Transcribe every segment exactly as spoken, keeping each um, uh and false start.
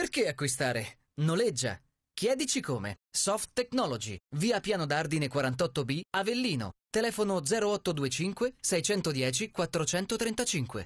Perché acquistare? Noleggia. Chiedici come. Soft Technology, via Piano d'Ardine quarantotto B, Avellino. Telefono zero otto due cinque sei uno zero quattro tre cinque.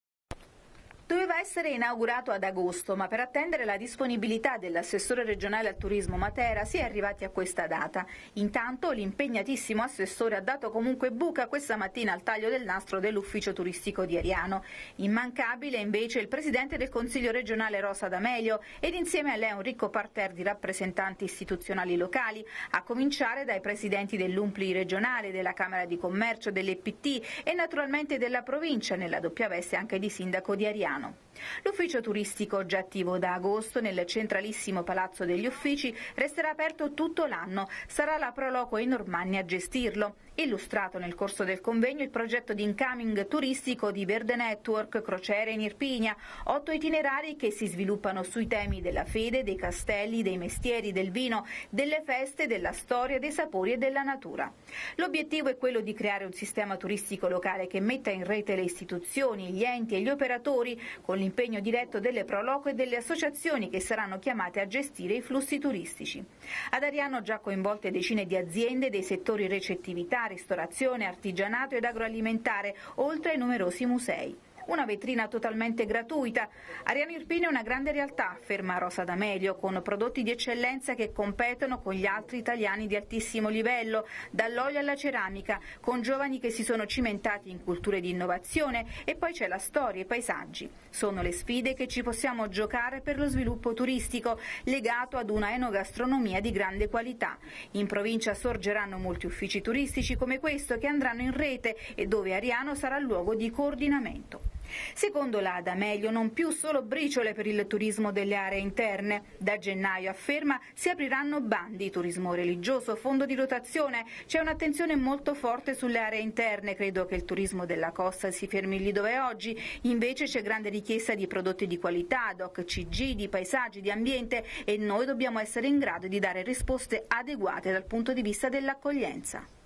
Doveva essere inaugurato ad agosto, ma per attendere la disponibilità dell'assessore regionale al turismo Matera si è arrivati a questa data. Intanto l'impegnatissimo assessore ha dato comunque buca questa mattina al taglio del nastro dell'ufficio turistico di Ariano. Immancabile invece il presidente del Consiglio regionale Rosa D'Amelio ed insieme a lei un ricco parterre di rappresentanti istituzionali locali, a cominciare dai presidenti dell'U M P L I regionale, della Camera di Commercio, dell'E P T e naturalmente della provincia, nella doppia veste anche di sindaco di Ariano. L'ufficio turistico, già attivo da agosto nel centralissimo Palazzo degli Uffici, resterà aperto tutto l'anno. Sarà la Proloco in Normanni a gestirlo. Illustrato nel corso del convegno il progetto di incoming turistico di Verde Network, crociere in Irpinia, otto itinerari che si sviluppano sui temi della fede, dei castelli, dei mestieri, del vino, delle feste, della storia, dei sapori e della natura. L'obiettivo è quello di creare un sistema turistico locale che metta in rete le istituzioni, gli enti e gli operatori, con l'impegno diretto delle Proloco e delle associazioni che saranno chiamate a gestire i flussi turistici. Ad Ariano già coinvolte decine di aziende dei settori recettività, ristorazione, artigianato ed agroalimentare, oltre ai numerosi musei. Una vetrina totalmente gratuita. Ariano Irpina è una grande realtà, afferma Rosa D'Amelio, con prodotti di eccellenza che competono con gli altri italiani di altissimo livello, dall'olio alla ceramica, con giovani che si sono cimentati in culture di innovazione, e poi c'è la storia e i paesaggi. Sono le sfide che ci possiamo giocare per lo sviluppo turistico, legato ad una enogastronomia di grande qualità. In provincia sorgeranno molti uffici turistici come questo che andranno in rete e dove Ariano sarà luogo di coordinamento. Secondo la D'Amelio non più solo briciole per il turismo delle aree interne. Da gennaio, afferma, si apriranno bandi, turismo religioso, fondo di rotazione. C'è un'attenzione molto forte sulle aree interne. Credo che il turismo della costa si fermi lì dove è oggi. Invece c'è grande richiesta di prodotti di qualità, doc C G, di paesaggi, di ambiente, e noi dobbiamo essere in grado di dare risposte adeguate dal punto di vista dell'accoglienza.